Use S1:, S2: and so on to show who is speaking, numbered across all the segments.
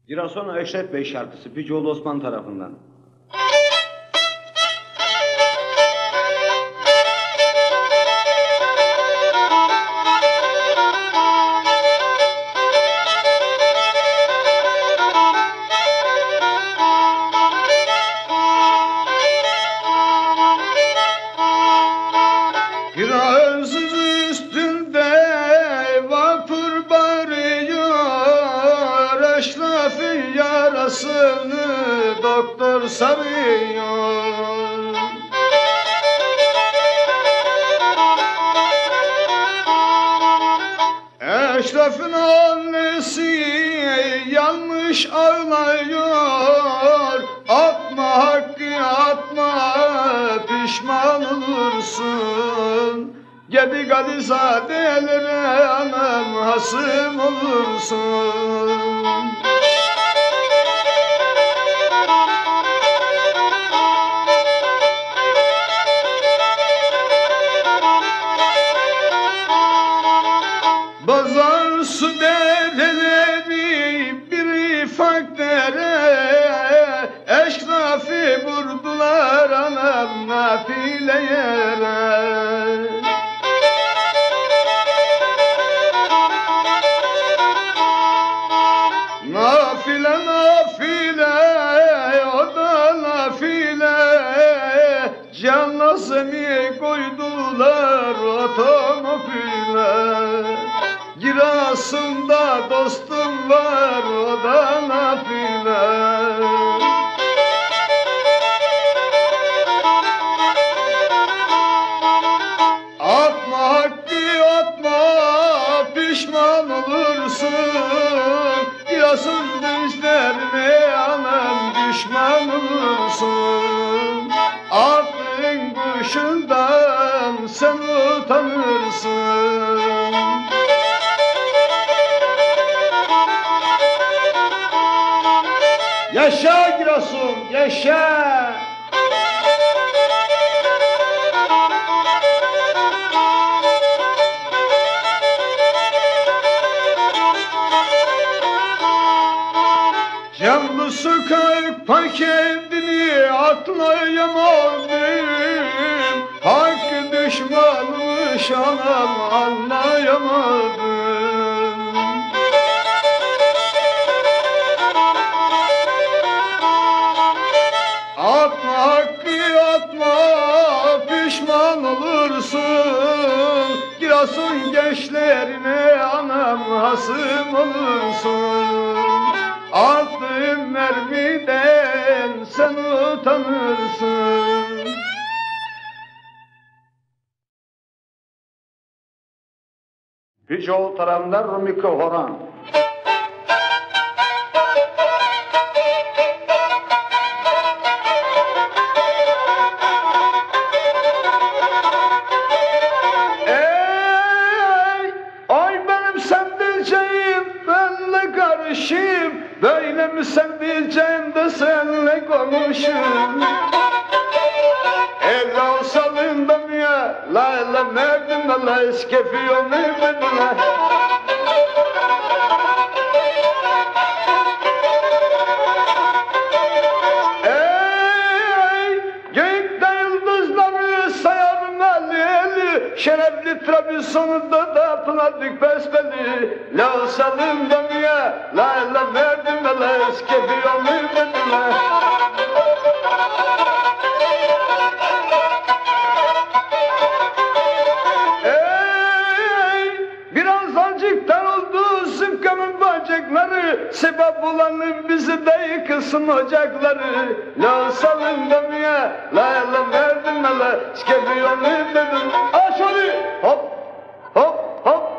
S1: Girason Eşref Bey şarkısı Picoğlu Osman tarafından.
S2: Doktor sarıyor. Eşref'in annesi yanmış ağlıyor. Atma Hakkı atma, pişman olursun. Gedi Gadizadelere anam hasım olursun. Bazar su dereleri bir ufak dere, Eşraf'ı vurdular anam nafile yere. Nafile nafile, o da nafile, canlasını koydular otomobile. Girasında dostum var, o da nafile. Atma Hakkı atma, pişman olursun. Girasın düşlerine anam düşman olursun. Aklın kuşundan sen utanırsın. Yaşa Girasun, yaşa! Canlı sıkayıp kendini atlayamadım. Hakkı düşmanmış anam anlayamadım. Atma Hakkı atma, pişman olursun. Girasın gençlerine anam hasım olursun. Attığın mermiden sen utanırsın.
S1: Picoğlu tarafından Rumiko Horan.
S2: Böyle mi sevdiceğim de seninle konuşayım. Ella salındım ya, la la merdim la eskefiyor merdim la. Gökte yıldızları sayarım eli, şerefli Trabzon'da da pınadık besbelli. La salındım ya, la la merdim la eskefiyor merdim la. Biraz azıcıktan oldu sıpkamın bacakları, sebep olanın bizi de yıkılsın ocakları. La salındım ya, la la merdim la eskefiyor merdim. Aşağı hop hop hop.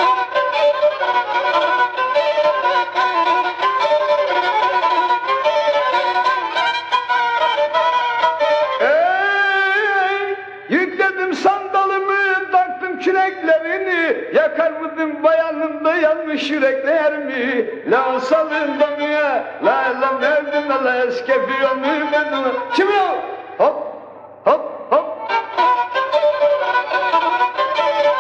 S2: Yükledim sandalımı, taktım küreklerini, yakar mıydın bayanımda yanmış yürekler mi? La salındım ya, la la merdim la eskefiyor merdim. Kim ya? Hop hop hop.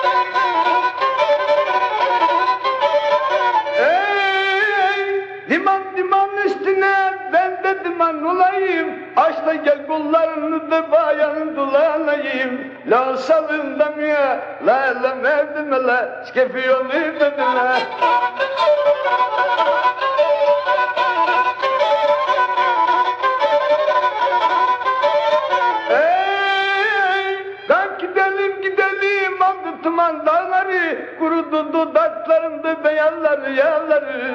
S2: Limon Diman diman üstüne ben de diman olayım. Aç da gel kollarını da bayan dolanayım. La salında ya, la merdime la, skefi yolu dedime. Gidelim aldı tuman dağları, kurudu dudaklarında beyazları yağları.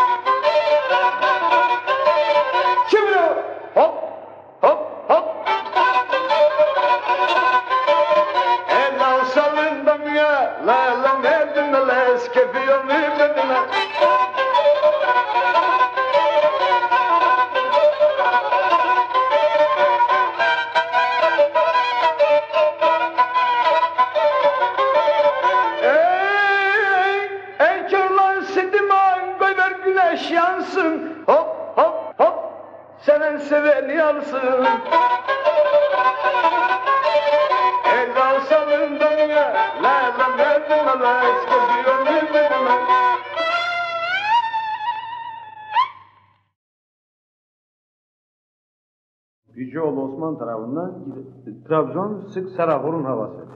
S2: Şimdi hop hop hop. El salındam ya, la merdime la, eskefi yolu dedime. Yansın, hop hop hop, seven seveni yansın. El salından ya, la verdim ala, eskiyor bilmedim.
S1: Gücüoğlu Osman tarafından Trabzon sık Sarafor'un havası.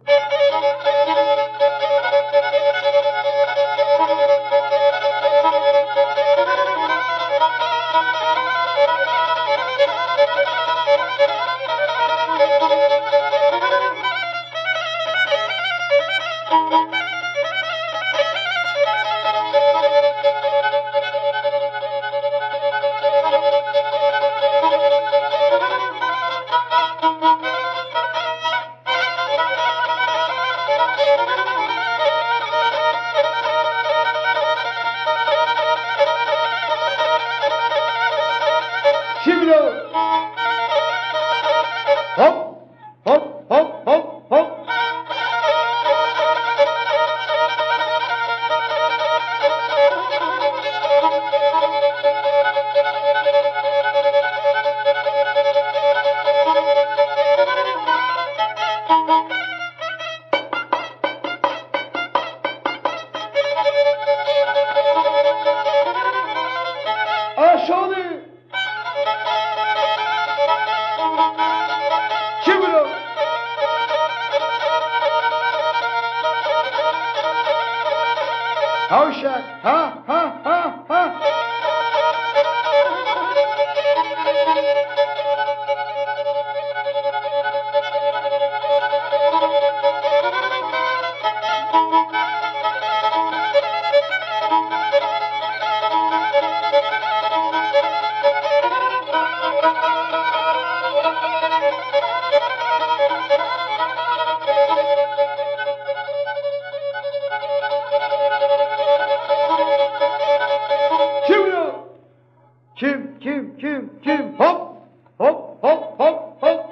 S2: Şimdi hop hop hop hop hop. Aşağı. Havşak, ha ha ha ha. Kim? Hop, hop, hop, hop, hop.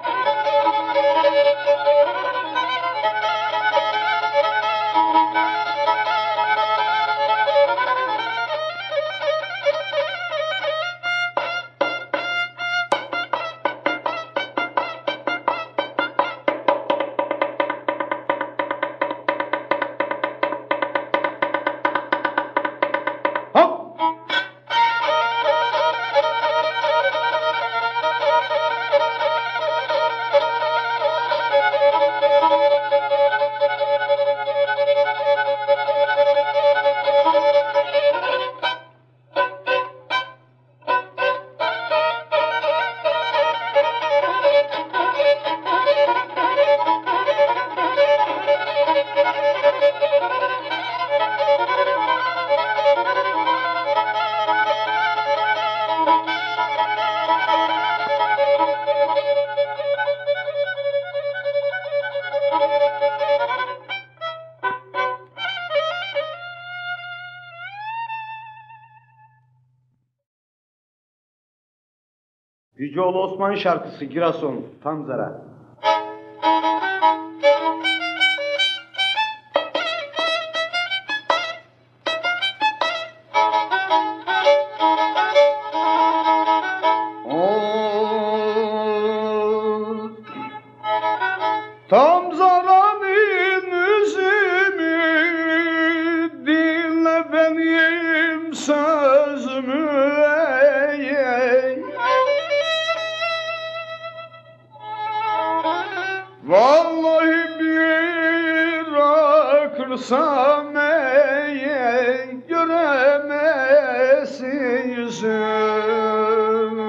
S1: Gücüoğlu Osman şarkısı Giresun, Tamzara.
S2: Tamzara'nın üzümü, dinle benim sözümü. yüzüm.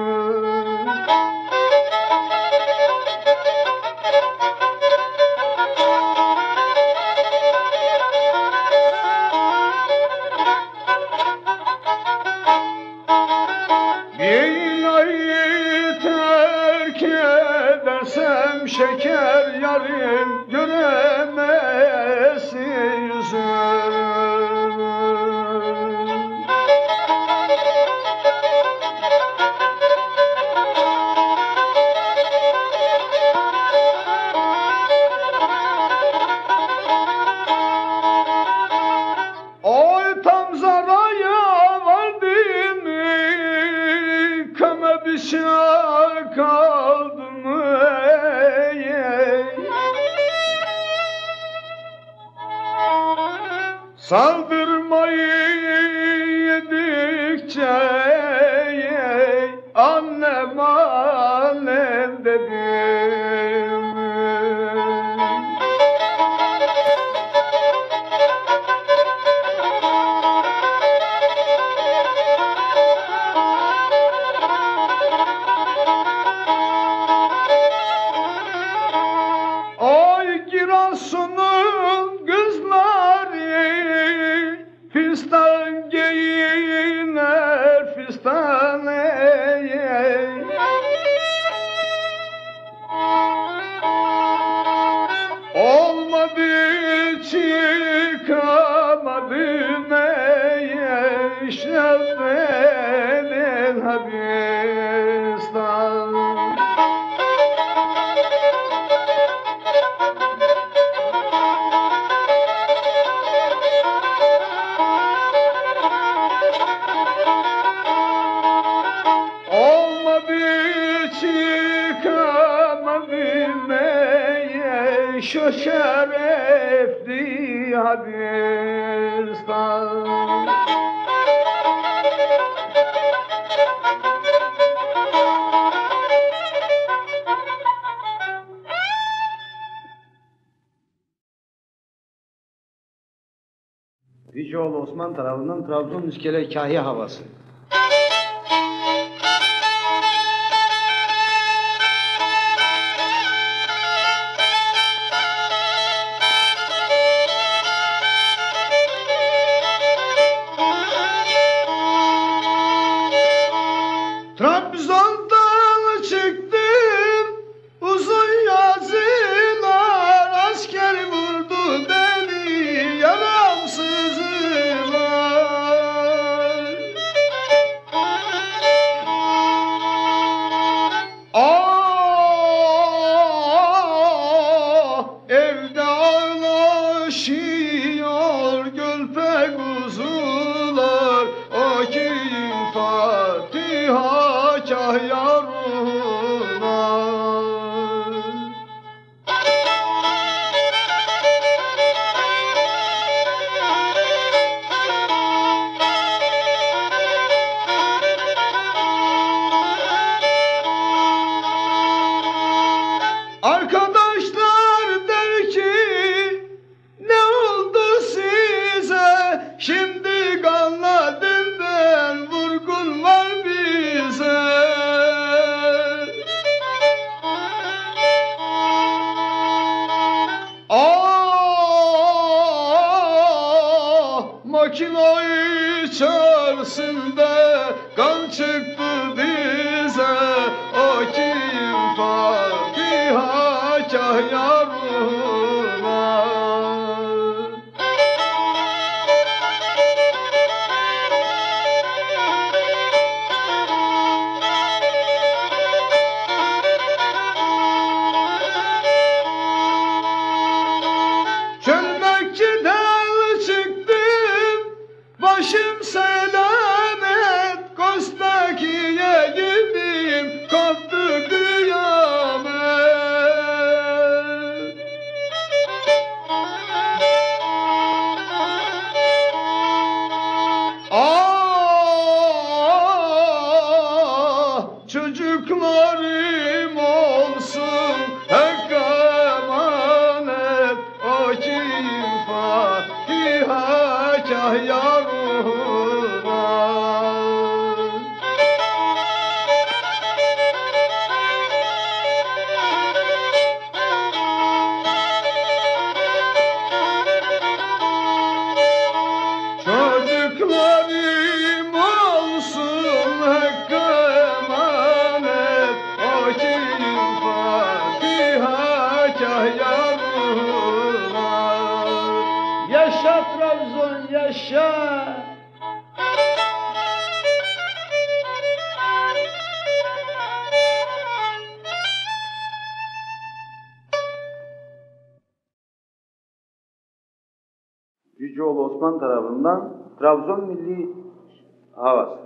S2: Dünyayı terk edersem şeker yarim göremezsin yüzüm. Oy tam zaraya vardım, kama bir şey kaldı mı? Saldırmayı yedikçe annem annem dedim. Ay Giresun'un kızları fistan giyiner fistan olmadı çıkamadım eşrefeden habistan. Olmadı çıkamadım şu şerefli Habistan.
S1: Vicioğlu Osman tarafından Trabzon İskele Kahya havası.
S2: Trabzon'dan çıktım, uzun yazılar, asker vurdu beni, yaramsızlar. Evde ağlaşıyor gölpe kuzular, o kim Fatiha Kahya ruhuna. Arkadaşlar der ki ne oldu size, şimdi kanladından vurgun var bize. Makinayı çalsın da kan çıktı bize, o kim Fatiha Kahya ruhuna. Çölmekçiden çıktım, başım selamet, Kostaki'ye gittim, koptu kıyamet. Çocuklarım olsun hak emanet, o kim Fatiha Kahya ruhuna.
S1: Hicioğlu Osman tarafından Trabzon milli havası.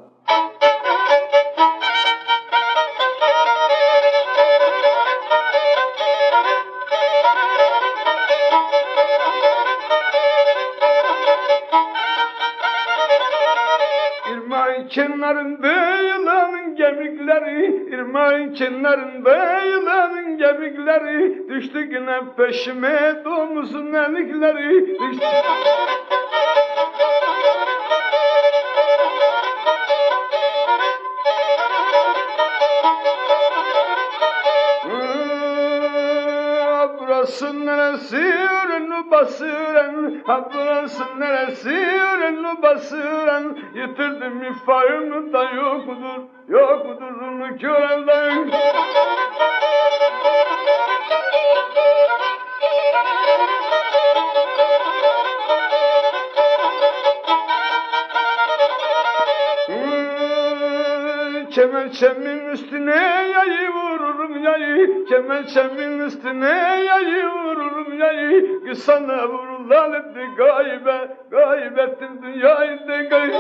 S2: İrmağın kenarında yılanın gemikleri, İrmağın kenarında yılanın gemikleri, düştü yine peşime domuzun elikleri, düştü. Burası neresi ürünü basıran, ha burası neresi ürünü basıran, yitirdim ifayımı da yoktur, yoktur onu körelden. Kemençemin üstüne yayı vururum yayı, kemençemin üstüne yayı vururum yayı, kız sana vurulan etti gaybe, kaybettim dünyayı de gaybe.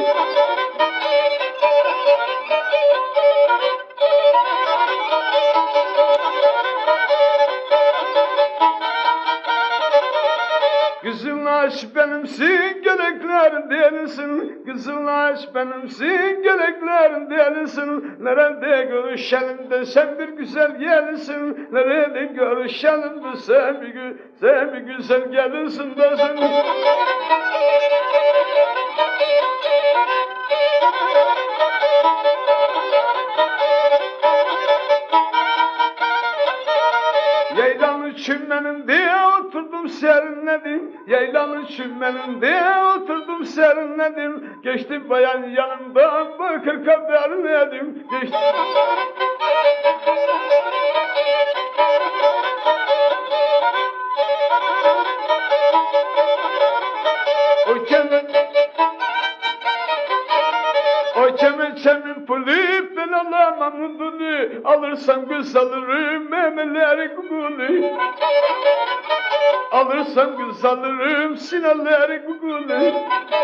S2: Kızılaş benimsin gerekler değilsin, Kızılaş benimsin gerekler değilsin. Nerede görüşelim de sen bir güzel gelirsin, nerede görüşelim de sen bir güzel gelirsin desin. Yaylanın çimmeninde oturdum serinledim, Yaylanın çimmeninde oturdum serinledim, geçti bayan yanımdan bakır haberledim, geçti. O kemençemin pulu ben alamam udunu, alırsam kız alırım memeleri kukulu. Alırsam kız alırım sineleri kukulu.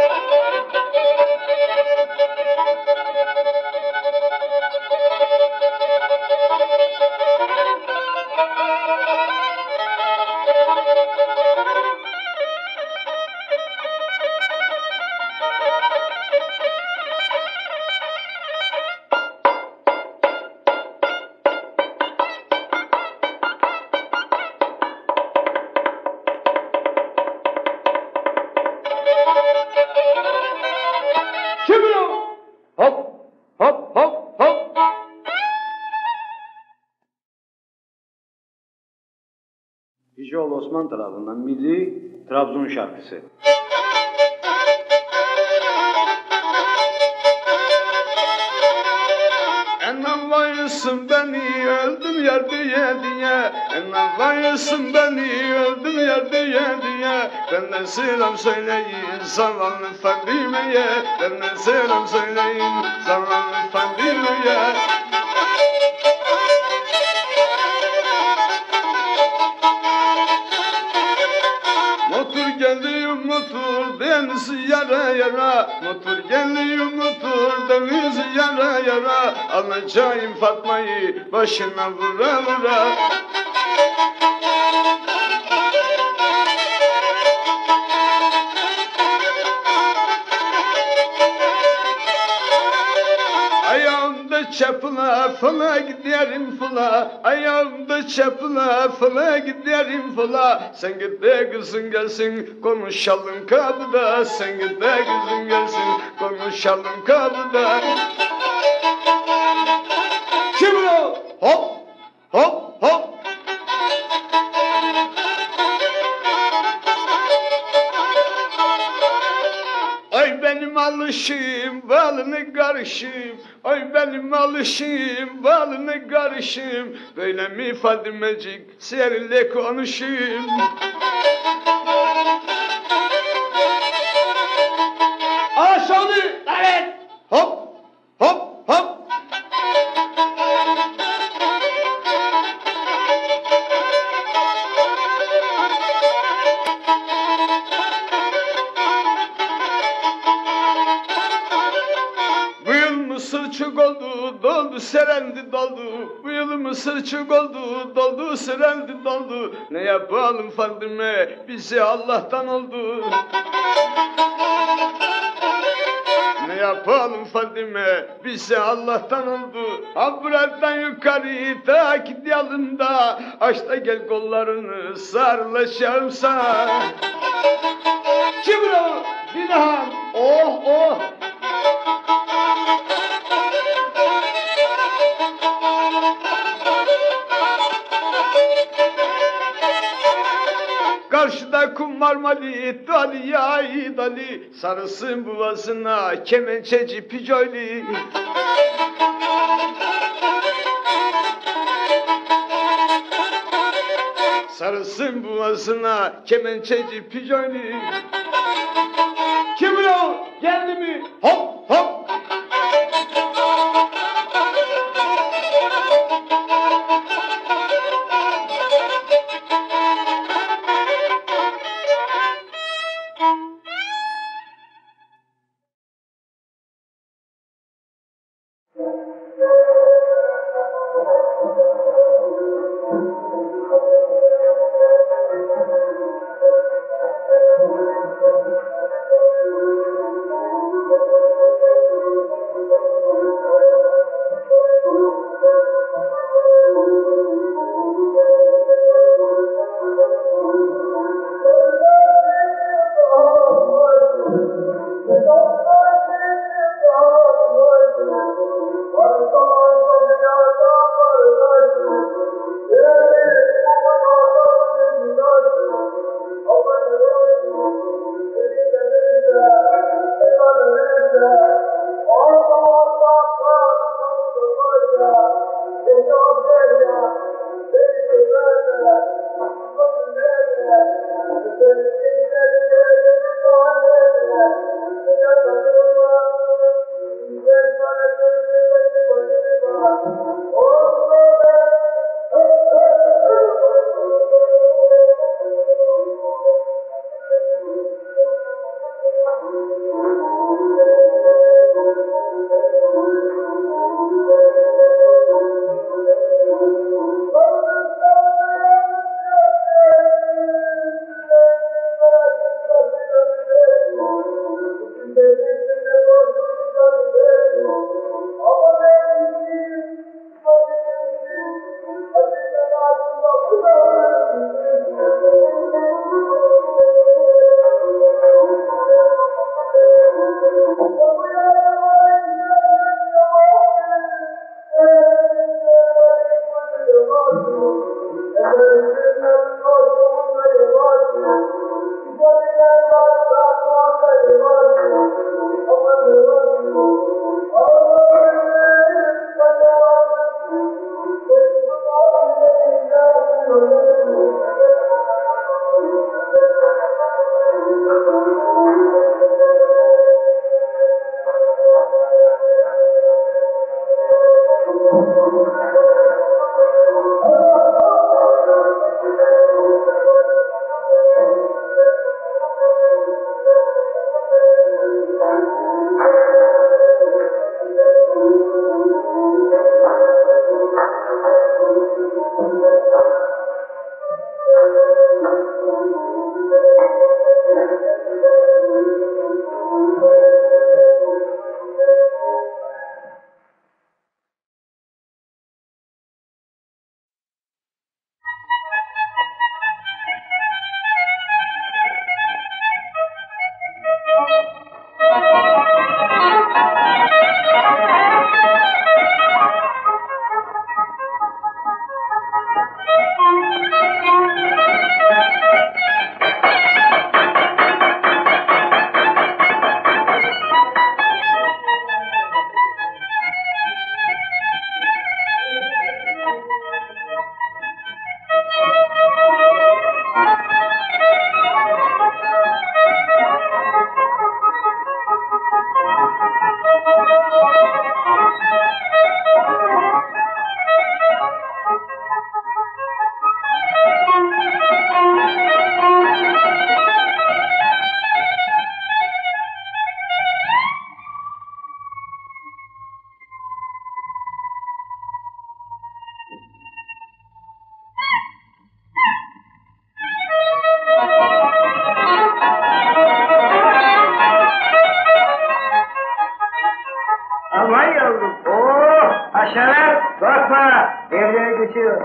S2: Hop, hop, hop, hop.
S1: Hicioğlu Osman tarafından milli Trabzon şarkısı.
S2: Enavlayısın beni öldüm yer diye diye, Enavlayısın beni öldüm yer diye diye, benden selam söyleyin zavallı Fadime'ye, benden selam söyleyin zavallı Fadime'ye. Motor geliyor motor deniz yara yara, Motor geliyor motor deniz yara yara, alacağım Fatma'yı başına vura vura. Ayağımda çapıla fala giderim fala, Ayağımda çapıla fala giderim fala. Sen git de kızın gelsin konuşalım kapıda, Sen git de kızın gelsin konuşalım kapıda. Şimdi hop hop hop. Ay benim alışım balını karışım, Ay benim alışım balını karışım, böyle mi Fadimecik seninle konuşayım. Aşağıdı, evet. Hop hop hop. doldu serendi doldu, bu yıl mısır çok oldu, doldu serendi doldu. Ne yapalım Fadime, bize Allah'tan oldu. Ne yapalım Fadime, bize Allah'tan oldu. Ha buradan yukarı takip yalında, aç da gel kollarını sarılaşalım sana. Kim o? Dilhan, oh oh. Karşıda kum marmali, dali yay dali, sarısın boğazına kemençeci picoyli. Sarısın boğazına kemençeci picoyli. Kim o? Geldi mi? Hop hop.
S3: Aşağılar korkma. Devleri düşüyor.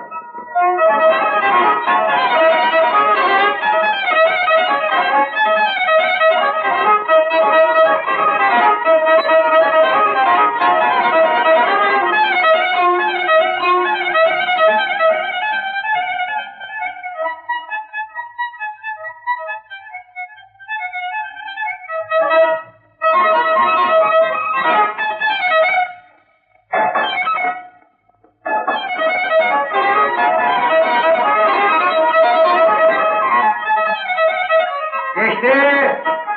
S3: Geçti.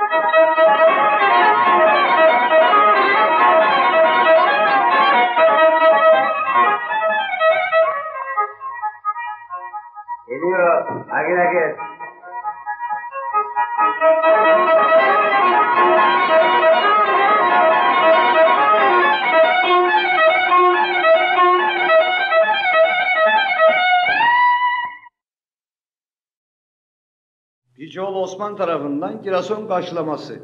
S3: Geliyor. Akil akil.
S1: Hicioğlu Osman tarafından Giresun karşılaması.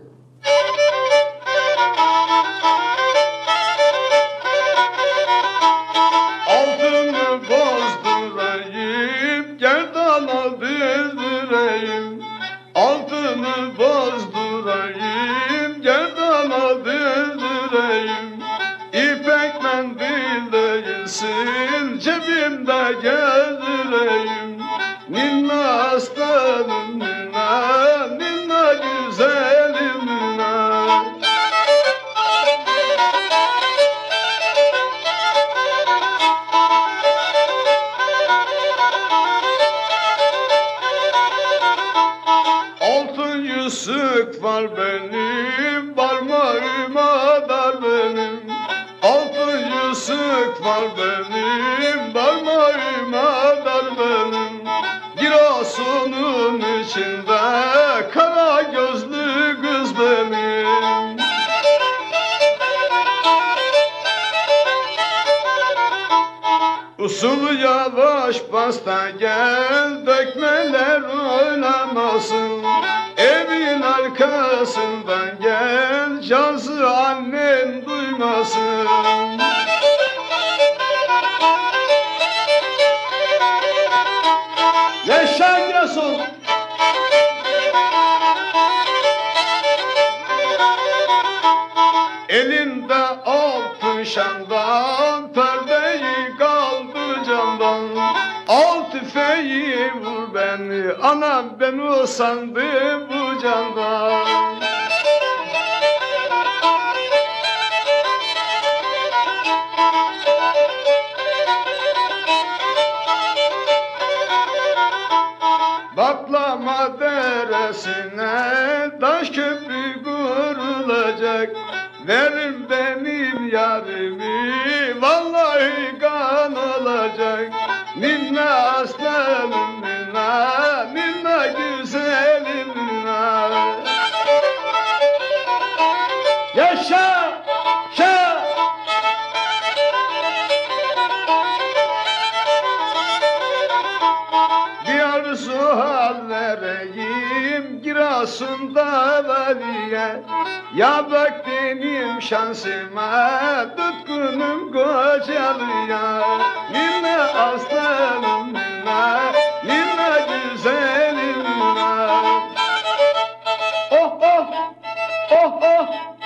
S2: Altını bozdurayım, gerdana dizdireyim. Altını bozdurayım, gerdana dizdireyim. İpek mendil değilsin, cebimde gezdireyim. Ninna aslanım, ninna, ninna güzelim ninna. Altın yüzük var benim, parmağıma dar benim. Altın yüzük var benim, parmağıma dar benim. Giresun'un içinde kara gözlü kız benim. Usul yavaş basta gel, dökmeler oynamasın. Evin arkasından gel, cazı annen duymasın. Yaşa Giresun! Elinde altın şandan, perdeyi kaldı camdan. Al tüfeği vur beni, anam beni usandı bu candan. Baklama deresine taş köprü kurulacak. Verin benim yarimi, vallahi kan olacak. Ninna aslanım ninna, ninna güzelim ninna. Yaşa, yaşa. Bir arzu hal vereyim Giresun'da valiye. Ya bak benim şansıma, tutkunum kocalıya. Ninna aslanım ninna, ninna güzelim ninna. Oh oh, oh oh.